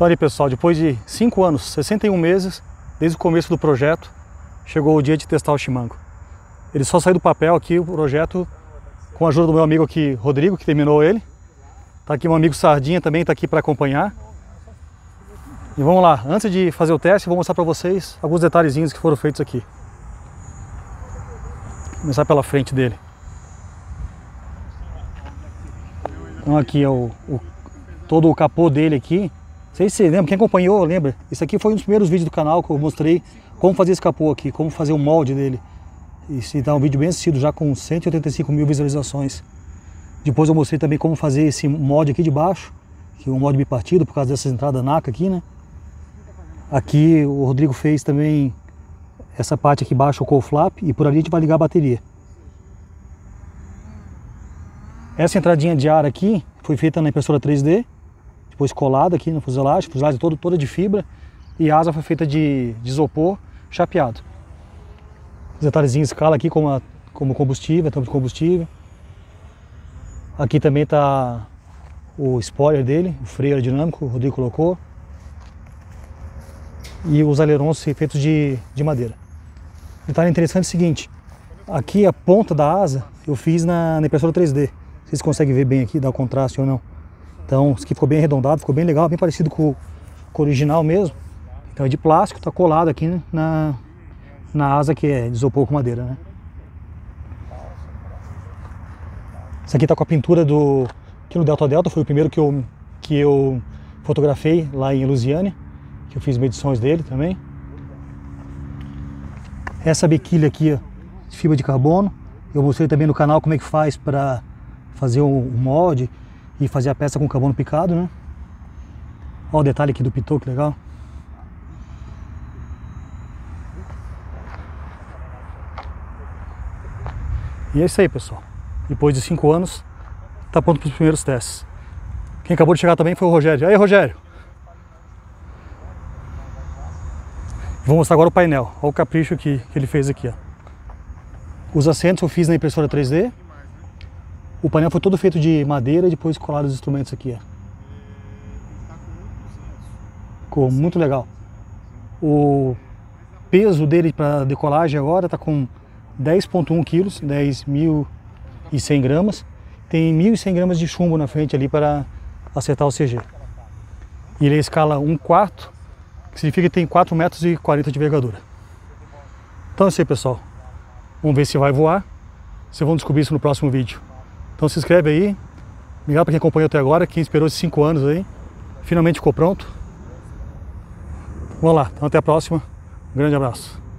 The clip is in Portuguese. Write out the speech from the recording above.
Então ali, pessoal, depois de 5 anos, 61 meses, desde o começo do projeto, chegou o dia de testar o Chimango. Ele só saiu do papel aqui, o projeto, com a ajuda do meu amigo aqui, Rodrigo, que terminou ele. Tá aqui meu amigo Sardinha também, tá aqui para acompanhar. E vamos lá, antes de fazer o teste, eu vou mostrar para vocês alguns detalhezinhos que foram feitos aqui. Vou começar pela frente dele. Então aqui é todo o capô dele aqui. Não sei se você lembra, quem acompanhou lembra. Isso aqui foi um dos primeiros vídeos do canal que eu mostrei como fazer esse capô aqui, como fazer o molde dele. Esse tá um vídeo bem assistido, já com 185 mil visualizações. Depois eu mostrei também como fazer esse molde aqui de baixo, que é um molde bipartido por causa dessa entrada NACA aqui, né? Aqui o Rodrigo fez também essa parte aqui embaixo, o cowl flap, e por ali a gente vai ligar a bateria. Essa entradinha de ar aqui foi feita na impressora 3D, depois colada aqui no fuselagem, toda de fibra, e a asa foi feita de isopor chapeado. Os detalhezinhos escala aqui como combustível, tampa de combustível. Aqui também está o spoiler dele, o freio aerodinâmico, o Rodrigo colocou. E os alerons feitos de madeira. Detalhe interessante é o seguinte, aqui a ponta da asa eu fiz na impressora 3D. Vocês conseguem ver bem aqui, dá o contraste ou não. Então isso aqui ficou bem arredondado, ficou bem legal, bem parecido com o original mesmo. Então é de plástico, está colado aqui, né, na asa que é de isopor com madeira, né? Isso aqui está com a pintura aqui no Delta Delta, foi o primeiro que eu fotografei lá em Lusiânia, que eu fiz medições dele também. Essa biquília aqui, ó, de fibra de carbono, eu mostrei também no canal como é que faz para fazer o molde e fazer a peça com carbono picado, né? Olha o detalhe aqui do pitô, que legal. E é isso aí, pessoal. Depois de 5 anos, está pronto para os primeiros testes. Quem acabou de chegar também foi o Rogério. Aí, Rogério! Vou mostrar agora o painel. Olha o capricho que ele fez aqui, ó. Os assentos eu fiz na impressora 3D. O painel foi todo feito de madeira e depois colado os instrumentos aqui, ó. Ficou muito legal. O peso dele para decolagem agora está com 10,1 quilos, 10.100 gramas. Tem 1.100 gramas de chumbo na frente ali para acertar o CG. E ele é escala 1/4, que significa que tem 4,40 metros de envergadura. Então é isso aí, pessoal. Vamos ver se vai voar. Vocês vão descobrir isso no próximo vídeo. Então se inscreve aí. Obrigado para quem acompanhou até agora, quem esperou esses 5 anos aí. Finalmente ficou pronto. Vamos lá, então até a próxima. Um grande abraço.